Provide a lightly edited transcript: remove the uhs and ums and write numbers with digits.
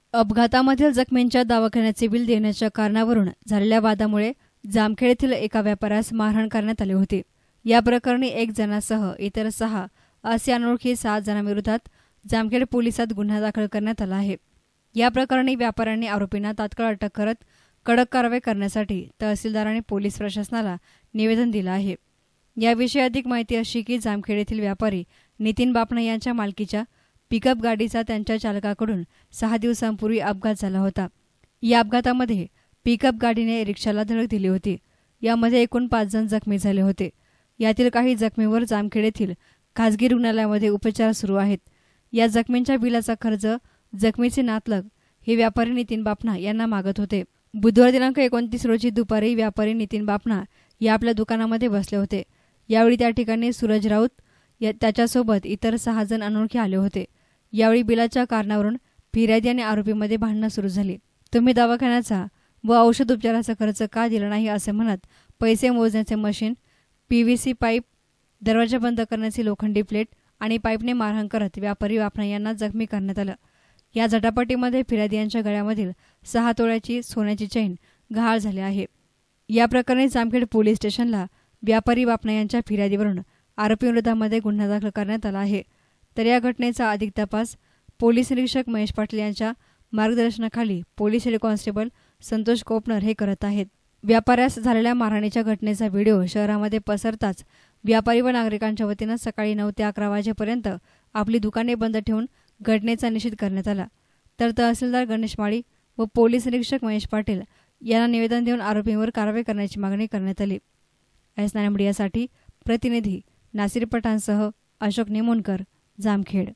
अपघातामधील जखमींच्या दवाखान्याचे बिल देण्याच्या कारणावरून झालेल्या वादामुळे जामखेड येथील एका व्यापाऱ्यास मारहाण करण्यात आली होती। या प्रकरणी 1 जणासह इतर 6 असे अनोळखी 7 जणांविरोधात जामखेड पोलिसात गुन्हा दाखल करण्यात आला आहे। या प्रकरणी व्यापाऱ्यांनी आरोपींना तात्काळ अटक करत कडक कारवाई करण्यासाठी तहसीलदारांनी पोलीस प्रशासनाला निवेदन दिलं आहे। याविषयी अधिक माहिती अशी की जामखेड येथील व्यापारी नितीन बापना यांच्या मालकीच्या पिकअप गाडीचा त्यांच्या चालकाकडून 6 दिवसांपूर्वी अपघात झाला होता। या अपघातामध्ये पिकअप गाडीने रिक्षाला धडक दिली होती। यामध्ये एकूण 5 जण जखमी झाले होते। यातील काही जखमींवर जामखेड येथील खासगी रुग्णालयामध्ये उपचार सुरू आहेत। या जखमींच्या बिलाचा खर्च जखमीचे नातलग हे व्यापारी नितीन बापना यांना मागत होते। बुधवार दिनांक 29 रोजी दुपारी व्यापारी नितीन बापना या आपल्या दुकानामध्ये बसले होते। यावेळी त्या ठिकाणी सूरज राऊत त्याच्यासोबत इतर 6 जण अनोळखी आले होते। यावेळी बिलाच्या कारणावरून फिर्यादी आणि आरोपीमध्ये भांडणं सुरू झाली। तुम्ही दवाखान्याचा व औषध उपचाराचा खर्च का दिला नाही असे म्हणत पैसे मोजण्याचे मशीन, PVC पाईप, दरवाजा बंद करण्याची लोखंडी प्लेट आणि पाईपने मारहाण करत व्यापारी बापना यांना जखमी करण्यात आलं। या झटापटीमध्ये फिर्यादी यांच्या गळ्यामधील 6 तोळ्याची सोन्याची चैन गहाळ झाली आहे। या प्रकरणी जामखेड पोलीस स्टेशनला व्यापारी बापना यांच्या फिर्यादीवरून आरोपींविरोधामध्ये गुन्हा दाखल करण्यात आला आहे। तर या घटनेचा अधिक तपास पोलीस निरीक्षक महेश पाटील यांच्या मार्गदर्शनाखाली police head constable Santosh Kopnar हे करत आहेत। व्यापाऱ्यास झालेल्या मारहाणीच्या घटनेचा व्हिडिओ शहरामध्ये पसरताच व्यापारी व नागरिकांच्या वतीनं सकाळी 9 ते 11 वाजेपर्यंत आपली दुकाने बंद ठेवून घटनेचा निषेध करण्यात आला। तर तहसीलदार गणेश माळी व पोलीस निरीक्षक महेश पाटील यांना निवेदन देऊन आरोपींवर कारवाई करण्याची मागणी करण्यात आली। एस9 मीडियासाठी प्रतिनिधी नासिर पठाणसह अशोक नेमोनकर, जामखेड।